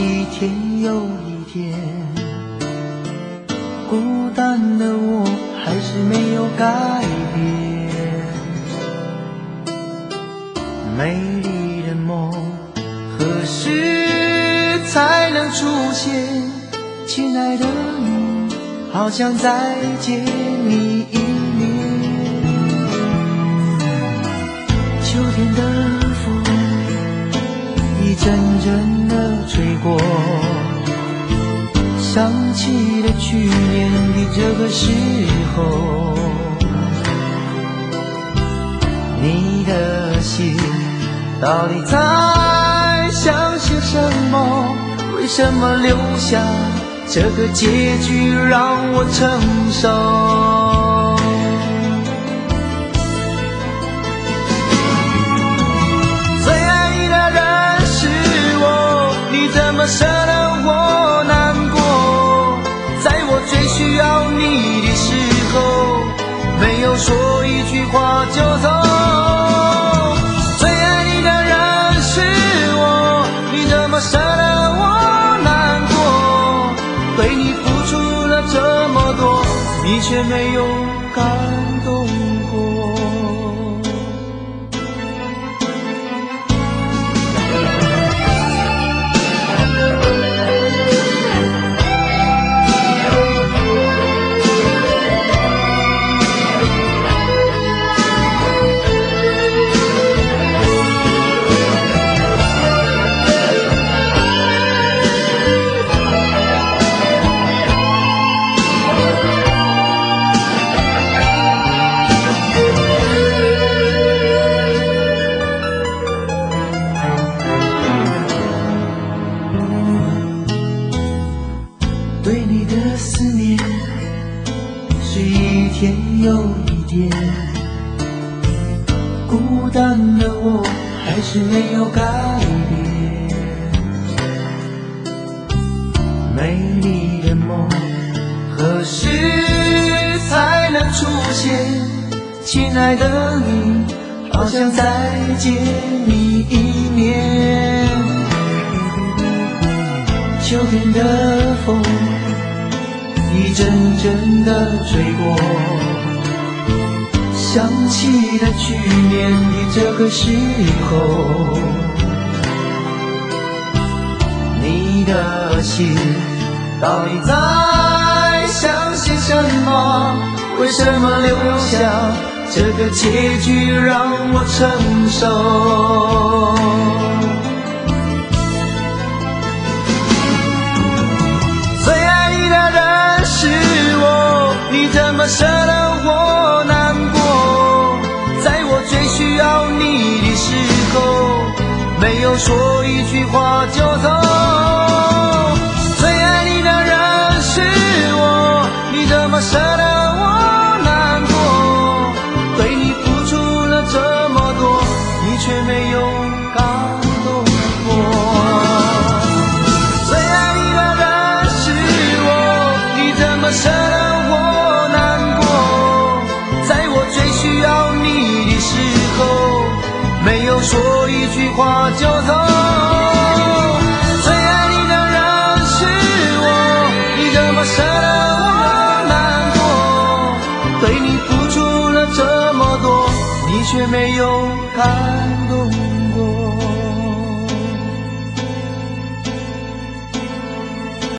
一天又一天，孤单的我还是没有改变。美丽的梦何时才能出现？亲爱的你，好想再见你一面。秋天的风一阵阵的吹过，想起了去年的这个时候，你的心到底在想些什么？为什么留下这个结局让我承受？最爱你的人是我，你怎么舍得我难过？在我最需要你的时候，没有说一句话就走。最爱你的人是我，你怎么舍得我难过？对你付出了这么多，你却没有感动过。对你的思念是一天又一天，孤单的我还是没有改变。美丽的梦何时才能出现？亲爱的你，好想再见你一面。秋天的风一阵阵的吹过，想起了去年的这个时候，你的心到底在想些什么？为什么留下这个结局让我承受？你怎么舍得我难过？在我最需要你的时候，没有说一句话就走。最爱你的人是我，你怎么舍得我难过？对你付出了这么多，你却没有感动过。最爱你的人是我，你怎么舍得没有说一句话就走。最爱你的人是我，你怎么舍得我难过？对你付出了这么多，你却没有感动。